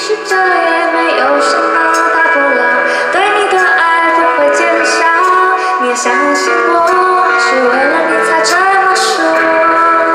使这也没有什么大不了，对你的爱不会减少。你也相信我，是为了你才这么说。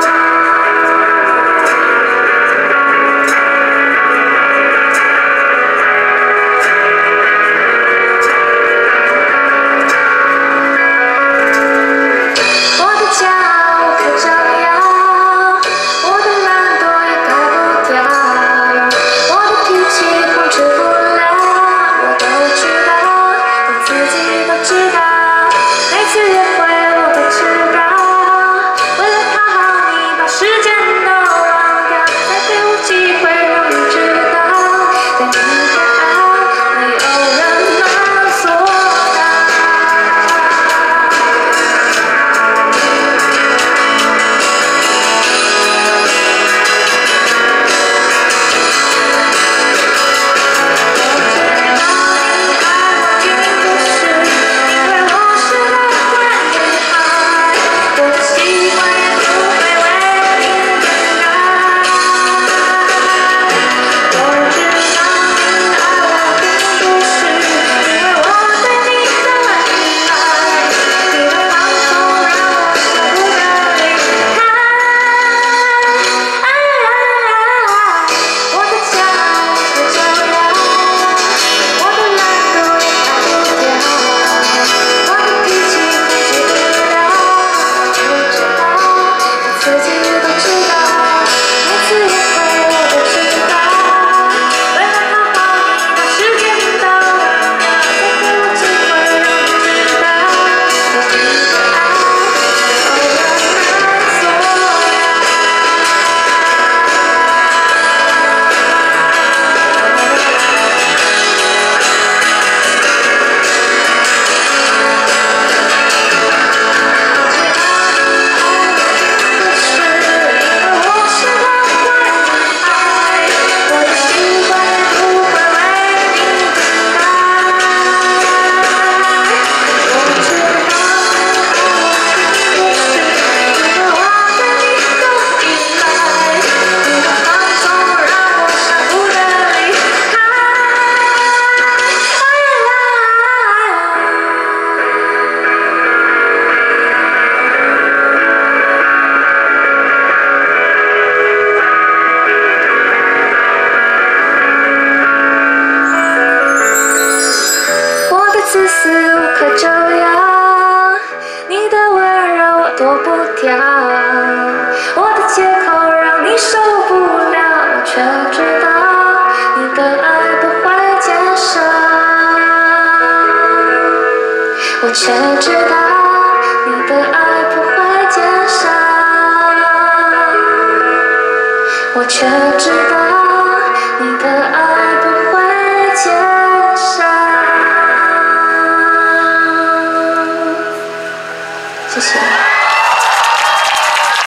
丝丝无可救药，你的温柔我躲不掉，我的借口让你受不了，我却知道你的爱不会减少，我却知道你的爱不会减少，我却知道